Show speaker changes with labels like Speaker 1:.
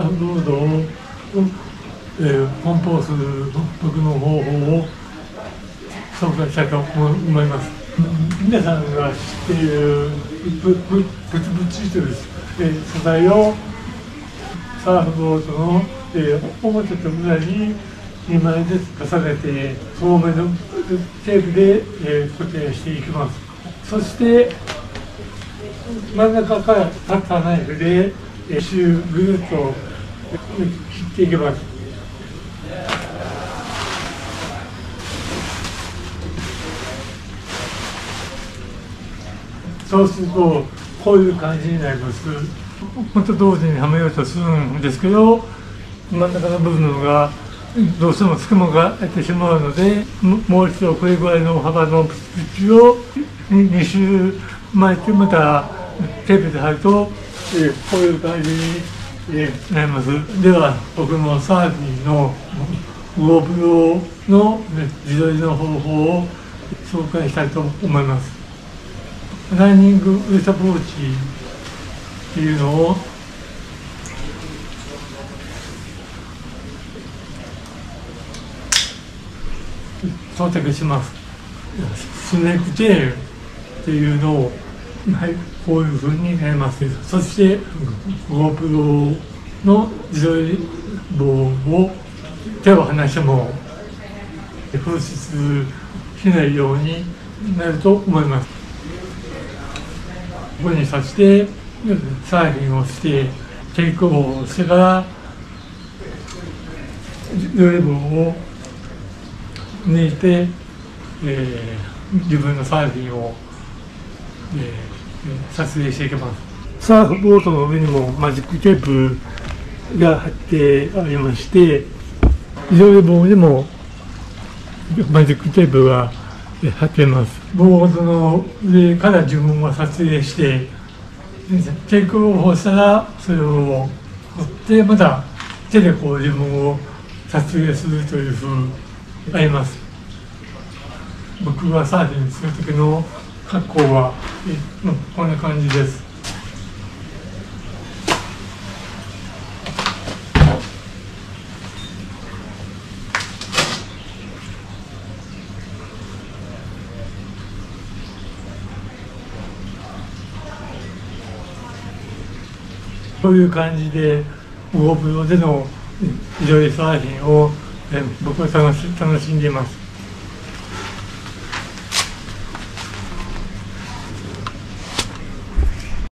Speaker 1: ーフボードを、梱包する僕の方法を紹介したいと思います。皆さんが知っているプツプツしている素材をサーフボードの表と裏に2枚ずつ重ねて透明のテープで固定していきます。そして真ん中からカッターナイフで周ぐるっと切っていきます。そうするとこういう感じになります。本当同時にはめようとするんですけど、真ん中の部分がどうしても隙間が空いてしまうので、もう一度これぐらいの幅のプチプチを2周巻いて、またテープで貼ると、こういう感じになります。では僕のサーフィンの魚風呂の自撮りの方法を紹介したいと思います。ランニングウエストポーチっていうのを装着します。スネークテールっていうのを、はい、こういうふうになります。そして GoPro の自撮り棒を手を離しても紛失しないようになると思います。ここに刺してサーフィンをしてテイクオフをしてから自撮り棒を抜いて、自分のサーフィンを、撮影していきます。サーフボードの上にもマジックテープが貼ってありまして、自撮り棒にもマジックテープが貼っています。ボードの上から自分を撮影してテイクオフをしたらそれを取ってまた手でこう自分を撮影するというふうにあります。僕がサーフィンする時の格好はこんな感じです。こういう感じでGoProでの自撮りサーフィンを僕は楽しんでいます。